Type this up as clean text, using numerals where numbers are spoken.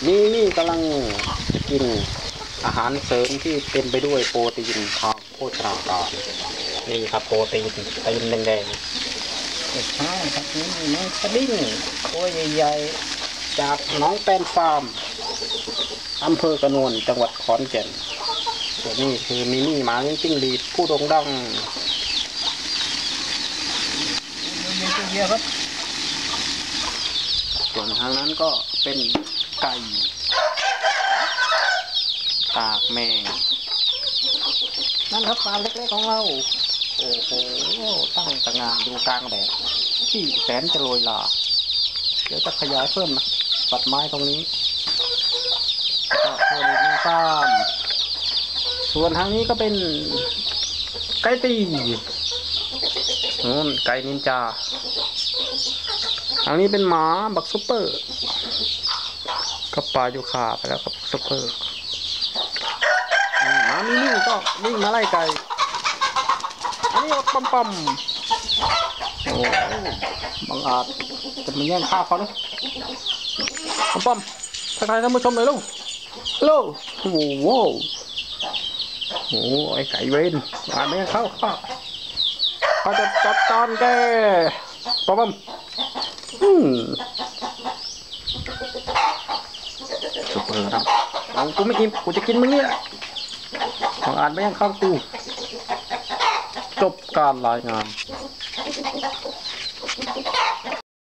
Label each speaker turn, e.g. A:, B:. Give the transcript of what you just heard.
A: นี่กำลังจะกินอาหารเสริมที่เต็มไปด้วยโปรตีนทางโภชนาการนี่ครับโปรตีนแดงๆใช่ครับนี่น้องสดิ้งตัวใหญ่ๆจากน้องแป้นฟาร์มอำเภอกระนวนจังหวัดขอนแก่นส่วนนี้คือมินี่หมาเลี้ยงจิ้งหรีดผู้โด่งดังเยอะครับส่วนทางนั้นก็เป็นไก่ตากแมงนั่นครับปลาเล็กๆของเราโอ้โหตั้งตระงานดูกลางแดดที่แสนจะโรยลาเดี๋ยวจะขยายเพิ่มนะตัดไม้ตรงนี้ก็เพิ่มอีกหนึ่งฟาร์มส่วนทางนี้ก็เป็นไก่ตีนู่นไก่นินจาทางนี้เป็นหมาบักซุปเปอร์กับปลายูคาไปแล้วกับซุปเปอร์หมามินี่ก็วิ่งมาไล่ไก่อันนี้ปั๊มโอ้บังอาจจะมาแย่งข้าวเขานะปั๊มทักทายท่านผู้ชมเลยลูกฮัลโหลโอ้โหโอ้ไอไก่เวนมาไม่เข้าเขาจะจัดการแกปั๊มซุปเปอร์ครับเอากูไม่กินกูจะกินมึงเนี่ยบังอาจไม่ยังเข้ากูจบการรายงาน